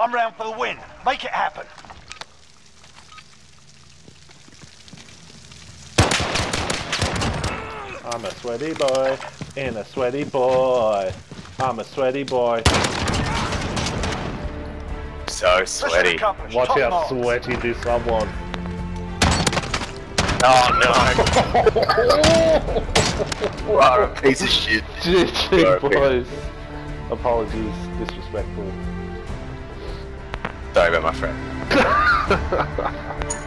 One round for the win. Make it happen. I'm a sweaty boy, and a sweaty boy. I'm a sweaty boy. So sweaty. Watch how sweaty this someone. Oh no! What a piece of shit. GG boys. Apologies, disrespectful. Sorry about my friend.